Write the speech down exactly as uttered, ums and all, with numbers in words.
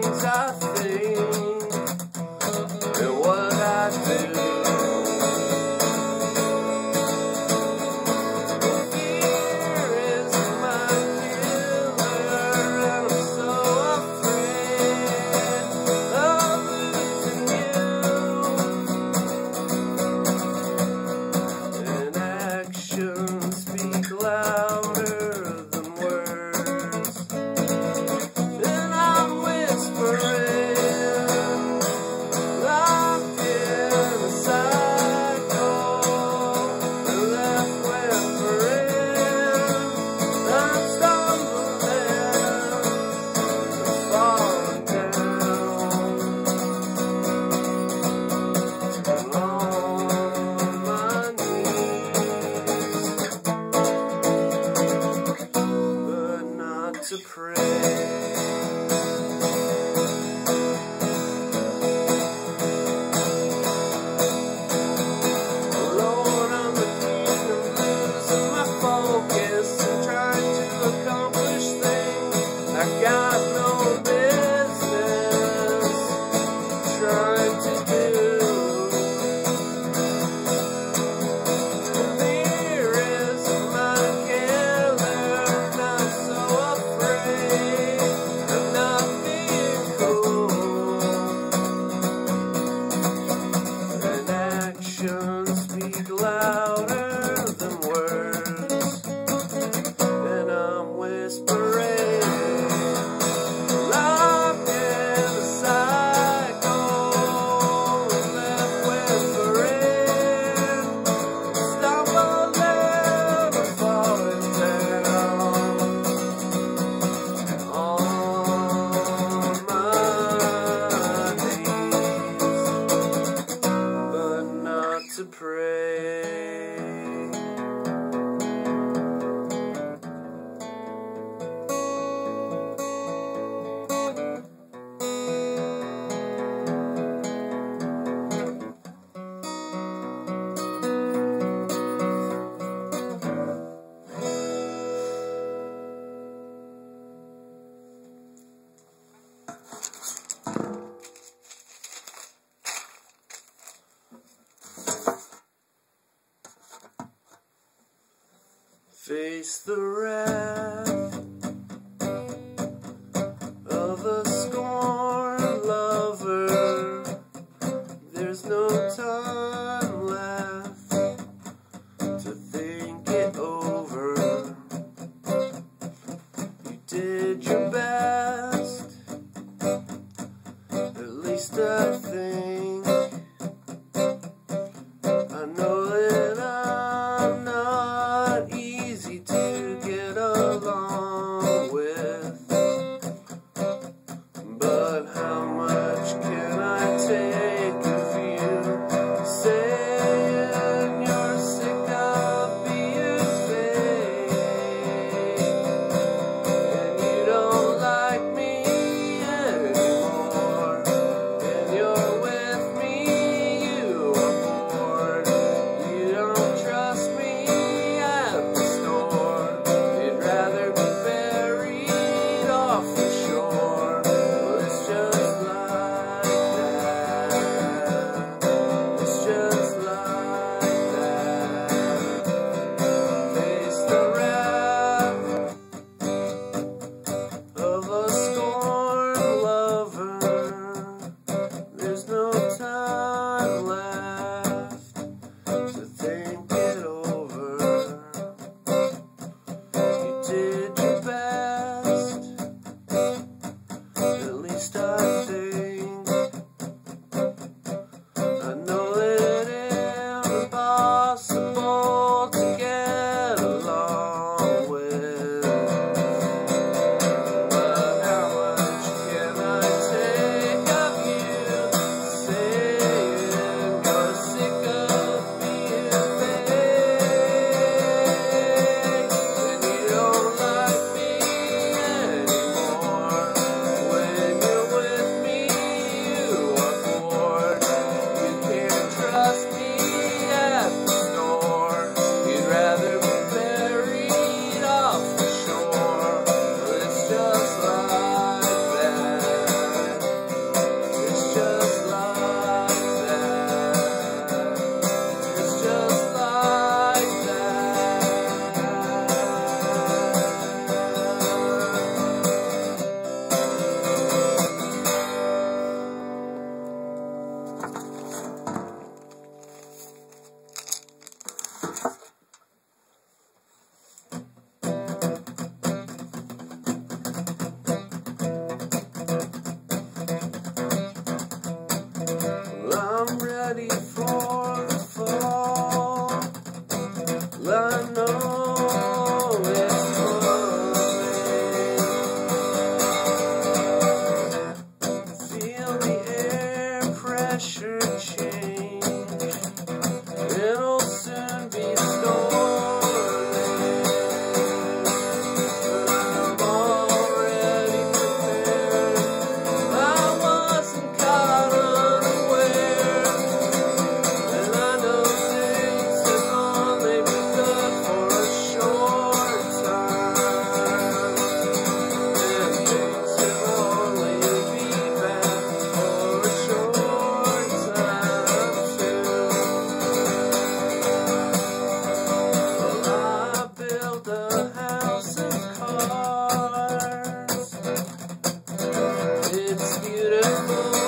things I think and what I do. Fear is my killer, and I'm so afraid of losing you. And actions speak louder than words, and I'm whispering, locked in a cycle, and left whispering, I'm stumbling, I'm falling down on my knees, but not to pray. Lord, I'm looking and losing my focus and trying to accomplish things I got no business trying to do. Fear is my killer, and I'm so afraid of not being cool. And actions speak louder than words, and I'm whispering, locked in a cycle, left whispering, stumbling and falling down on my knees, but not to pray. Face the wrath of a scorned lover. There's no time left to think it over. You did your best, at least I think. I know that I'm not easy to get along with, but how much can I take of you saying you're sick of being fake, and you don't like me anymore, and you're with me, you are bored, you don't trust me at the store, you'd rather be buried off the shore. Well, it's just like that, it's just like that. Face the wrath of a scorned lover. There's no time left to think it over. You did your best, at least I think. I know that it's impossible to get along with, but how much can I take of you saying you're sick of being fake, and you don't like me anymore, when you're with me, beautiful.